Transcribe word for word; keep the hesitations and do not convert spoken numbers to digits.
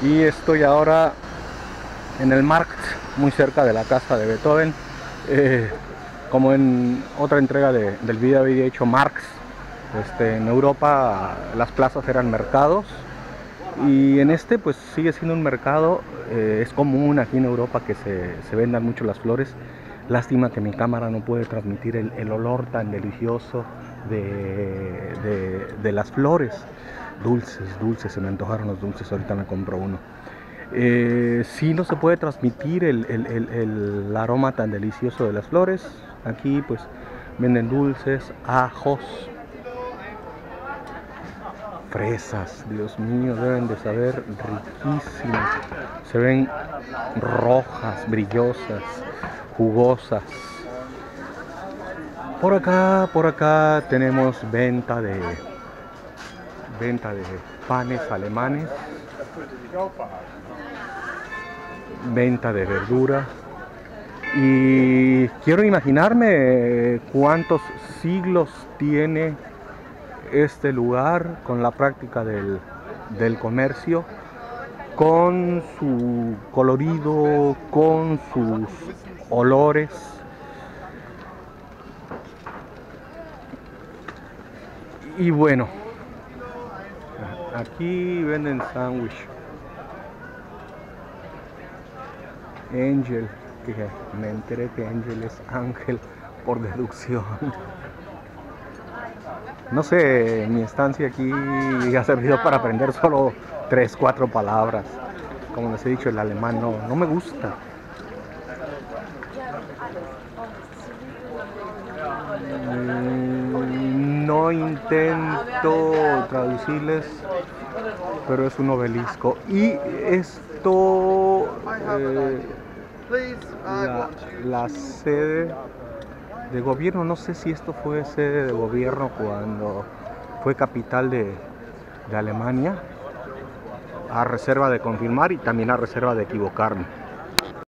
y estoy ahora en el Markt, muy cerca de la casa de Beethoven. Eh, como en otra entrega de, del video había hecho Marx, este, en Europa las plazas eran mercados, y en este pues sigue siendo un mercado. Eh, es común aquí en Europa que se, se vendan mucho las flores. Lástima que mi cámara no puede transmitir el, el olor tan delicioso de, de, de las flores. Dulces, dulces, se me antojaron los dulces, ahorita me compro uno. Eh, sí, no se puede transmitir el, el, el, el aroma tan delicioso de las flores. Aquí pues venden dulces, ajos, fresas. Dios mío, deben de saber riquísimo. Se ven rojas, brillosas, jugosas. Por acá, por acá tenemos venta de venta de panes alemanes, venta de verdura, y quiero imaginarme cuántos siglos tiene este lugar con la práctica del, del comercio, con su colorido, con sus olores. Y bueno, aquí venden sándwich. Angel, que me enteré que Angel es ángel por deducción. No sé, mi estancia aquí ha servido para aprender solo tres, cuatro palabras. Como les he dicho, el alemán no, no me gusta. Mm, No intento traducirles, pero es un obelisco. Y esto, eh, la, la sede de gobierno, no sé si esto fue sede de gobierno cuando fue capital de, de Alemania, a reserva de confirmar y también a reserva de equivocarme.